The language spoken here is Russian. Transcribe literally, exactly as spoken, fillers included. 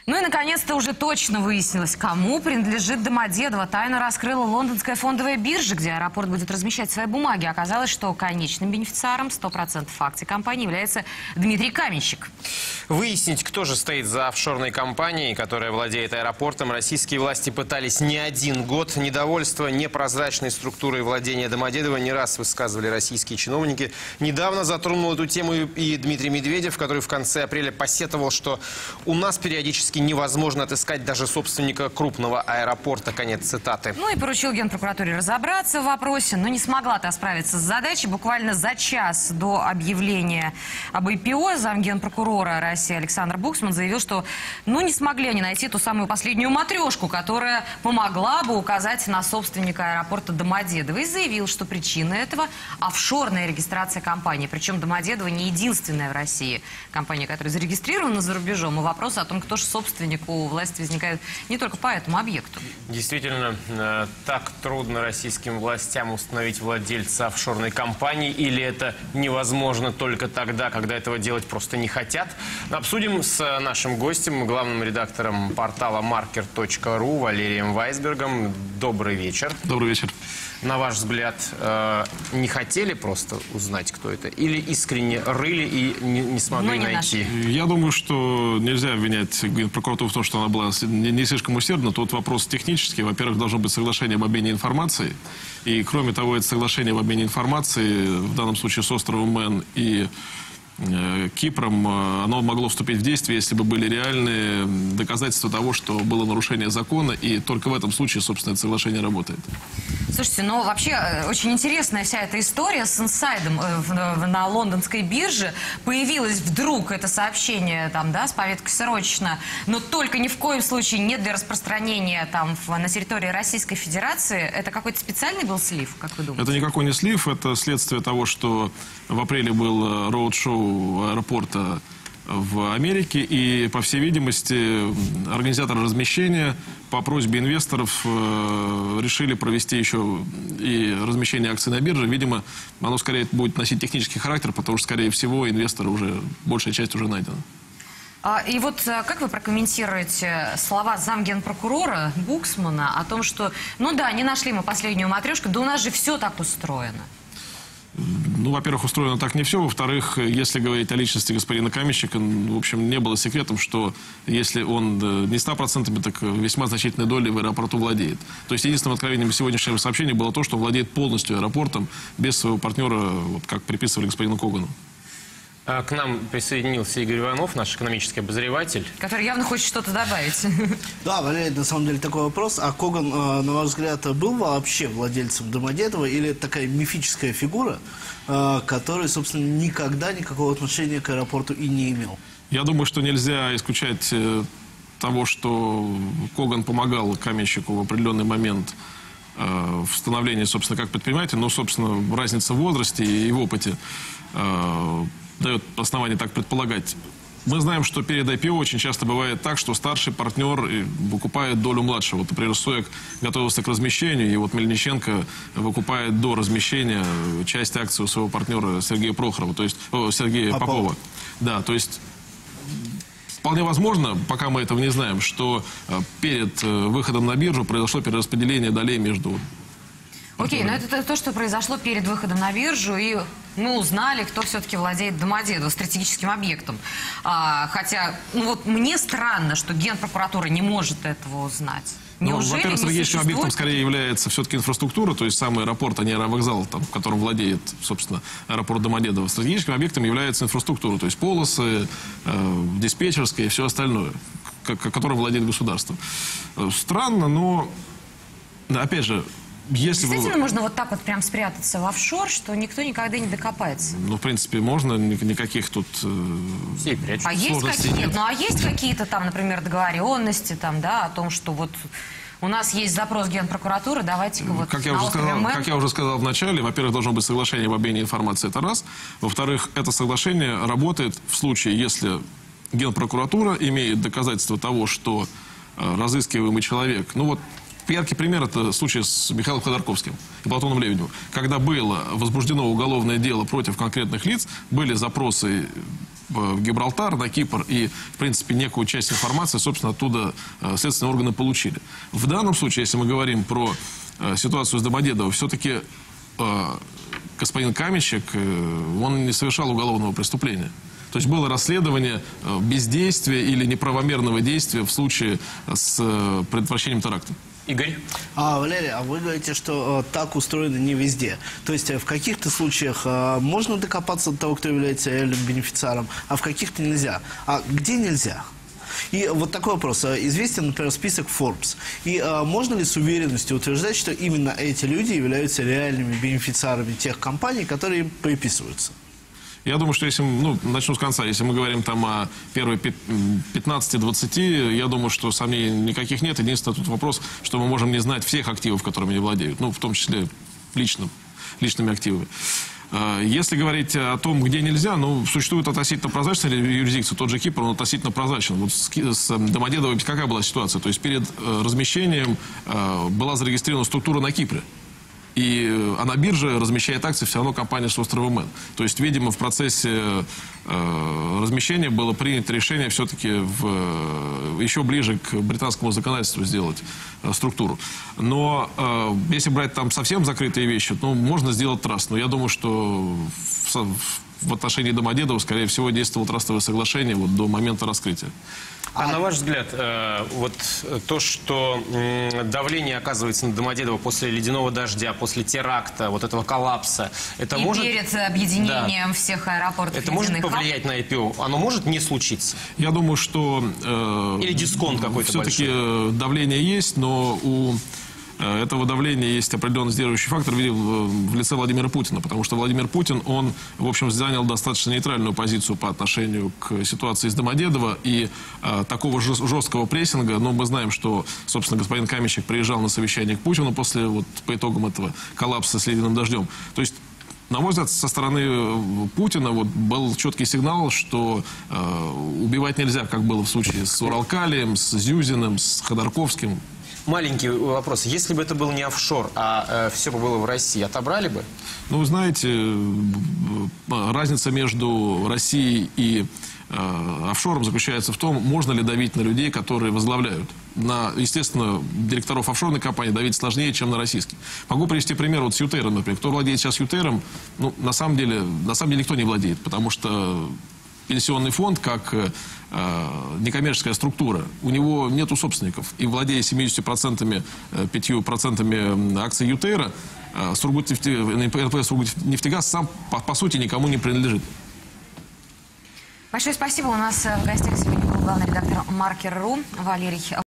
Ну и, наконец-то, уже точно выяснилось, кому принадлежит Домодедово. Тайну раскрыла лондонская фондовая биржа, где аэропорт будет размещать свои бумаги. Оказалось, что конечным бенефициаром сто процентов акций компании является Дмитрий Каменщик. Выяснить, кто же стоит за офшорной компанией, которая владеет аэропортом, российские власти пытались не один год. Недовольство непрозрачной структурой владения Домодедово не раз высказывали российские чиновники. Недавно затронул эту тему и Дмитрий Медведев, который в конце апреля посетовал, что у нас периодически невозможно отыскать даже собственника крупного аэропорта. Конец цитаты. Ну и поручил Генпрокуратуре разобраться в вопросе, но не смогла та справиться с задачей. Буквально за час до объявления об ай пи о замгенпрокурора России Александр Буксман заявил, что ну не смогли они найти ту самую последнюю матрешку, которая помогла бы указать на собственника аэропорта Домодедово. И заявил, что причина этого – офшорная регистрация компании. Причем Домодедово не единственная в России компания, которая зарегистрирована за рубежом. И вопрос о том, кто же собственник у власти, возникает не только по этому объекту. Действительно, э, так трудно российским властям установить владельца офшорной компании, или это невозможно только тогда, когда этого делать просто не хотят? Обсудим с нашим гостем, главным редактором портала маркер точка ру Валерием Вайсбергом. Добрый вечер. Добрый вечер. На ваш взгляд, э, не хотели просто узнать, кто это? Или искренне рыли и не, не смогли не найти? нашли. Я думаю, что нельзя обвинять прокуратуру в том, что она была не, не слишком усердна. Тут вопрос технический. Во-первых, должно быть соглашение об обмене информацией. И, кроме того, это соглашение об обмене информацией, в данном случае с островом Мэн и Кипром, оно могло вступить в действие, если бы были реальные доказательства того, что было нарушение закона, и только в этом случае, собственно, это соглашение работает. Слушайте, ну вообще очень интересная вся эта история с инсайдом на лондонской бирже. Появилось вдруг это сообщение там, да, с повесткой срочно, но только ни в коем случае не для распространения там на территории Российской Федерации. Это какой-то специальный был слив, как вы думаете? Это никакой не слив, это следствие того, что в апреле был роуд-шоу аэропорта в Америке, и, по всей видимости, организаторы размещения по просьбе инвесторов э, решили провести еще и размещение акций на бирже. Видимо, оно скорее будет носить технический характер, потому что, скорее всего, инвесторы уже, большая часть уже найдена. А, и вот как вы прокомментируете слова замгенпрокурора Буксмана о том, что, ну да, не нашли мы последнюю матрешку, да у нас же все так устроено? Ну, во-первых, устроено так не все. Во-вторых, если говорить о личности господина Каменщика, в общем, не было секретом, что если он не ста процентами, так весьма значительной долей в аэропорту владеет. То есть единственным откровением сегодняшнего сообщения было то, что он владеет полностью аэропортом без своего партнера, вот как приписывали господину Когану. К нам присоединился Игорь Иванов, наш экономический обозреватель. Который явно хочет что-то добавить. Да, Валерий, на самом деле такой вопрос. А Коган, на ваш взгляд, был вообще владельцем Домодедова или это такая мифическая фигура, который, собственно, никогда никакого отношения к аэропорту и не имел? Я думаю, что нельзя исключать того, что Коган помогал Каменщику в определенный момент в становлении, собственно, как предприниматель, но, собственно, разница в возрасте и в опыте дает основание так предполагать. Мы знаем, что перед ай пи о очень часто бывает так, что старший партнер выкупает долю младшего. Вот, например, Соек готовился к размещению, и вот Мельниченко выкупает до размещения часть акций у своего партнера Сергея Прохорова, то есть о, Сергея Попова. Попова. Да, то есть вполне возможно, пока мы этого не знаем, что перед выходом на биржу произошло перераспределение долей между... Окей, но это то, что произошло перед выходом на биржу, и мы узнали, кто все-таки владеет Домодедово, стратегическим объектом. А, хотя, ну вот мне странно, что Генпрокуратура не может этого узнать. Ну, во-первых, стратегическим объектом скорее является все-таки инфраструктура, то есть сам аэропорт, а не аэровокзал, там, которым владеет, собственно, аэропорт Домодедово. Стратегическим объектом является инфраструктура, то есть полосы, э, диспетчерская и все остальное, которым владеет государство. Странно, но, опять же, если Действительно вы... можно вот так вот прям спрятаться в офшор, что никто никогда не докопается? Ну, в принципе, можно, никаких тут Все прячут. А есть какие-то, ну, а есть какие-то там, например, договоренности там, да, о том, что вот у нас есть запрос Генпрокуратуры, давайте-ка вот как я, уже сказал, как я уже сказал в начале, во-первых, должно быть соглашение об обмене информации, это раз. Во-вторых, это соглашение работает в случае, если Генпрокуратура имеет доказательства того, что разыскиваемый человек, ну вот, яркий пример – это случай с Михаилом Ходорковским и Платоном Лебедевым. Когда было возбуждено уголовное дело против конкретных лиц, были запросы в Гибралтар, на Кипр, и, в принципе, некую часть информации, собственно, оттуда следственные органы получили. В данном случае, если мы говорим про ситуацию с Домодедово, все-таки господин Каменщик, он не совершал уголовного преступления. То есть было расследование бездействия или неправомерного действия в случае с предотвращением теракта. Игорь? А, Валерий, а вы говорите, что э, так устроено не везде. То есть э, в каких-то случаях э, можно докопаться до того, кто является реальным бенефициаром, а в каких-то нельзя. А где нельзя? И вот такой вопрос. Известен, например, список Forbes. И а, можно ли с уверенностью утверждать, что именно эти люди являются реальными бенефициарами тех компаний, которые им приписываются? Я думаю, что если, ну, начну с конца, если мы говорим там о первой пятнадцати-двадцати, я думаю, что сомнений никаких нет. Единственный тут вопрос, что мы можем не знать всех активов, которыми они владеют, ну, в том числе личным, личными активами. Если говорить о том, где нельзя, ну, существует относительно прозрачная юрисдикция, тот же Кипр, он относительно прозрачен. Вот с, с Домодедово какая была ситуация? То есть перед размещением была зарегистрирована структура на Кипре. И а на бирже размещает акции все равно компания с острова Мэн. То есть, видимо, в процессе э, размещения было принято решение все-таки в, еще ближе к британскому законодательству сделать э, структуру. Но э, если брать там совсем закрытые вещи, ну, можно сделать траст. Но я думаю, что в, в отношении Домодедова, скорее всего, действовало трастовое соглашение вот, до момента раскрытия. А, а на ваш взгляд, э, вот то, что э, давление оказывается на Домодедово после ледяного дождя, после теракта, вот этого коллапса, это и может... перед объединением, да, всех аэропортов. Это может повлиять на ай пи о? Оно может не случиться? Я думаю, что... Э, Или дисконт какой-то все-таки большой? Давление есть, но у... этого давления есть определенный сдерживающий фактор в лице Владимира Путина, потому что Владимир Путин, он, в общем, занял достаточно нейтральную позицию по отношению к ситуации с Домодедово, и э, такого жесткого прессинга, но мы знаем, что, собственно, господин Каменщик приезжал на совещание к Путину после, вот, по итогам этого коллапса с ледяным дождем. То есть, на мой взгляд, со стороны Путина вот, был четкий сигнал, что э, убивать нельзя, как было в случае с Уралкалием, с Зюзиным, с Ходорковским. Маленький вопрос. Если бы это был не офшор, а э, все бы было в России, отобрали бы? Ну, вы знаете, разница между Россией и э, офшором заключается в том, можно ли давить на людей, которые возглавляют. На, естественно, директоров офшорной компании давить сложнее, чем на российских. Могу привести пример вот с Ютером, например. Кто владеет сейчас Ютером, ну, на самом деле, на самом деле никто не владеет, потому что пенсионный фонд, как э, некоммерческая структура, у него нету собственников. И владея семьюдесятью процентами, пятью процентами акций Ютера, э, эн пэ эс Сургутнефтегаз сам, по, по сути, никому не принадлежит. Большое спасибо. У нас в гостях сегодня был главный редактор Маркер точка ру Валерий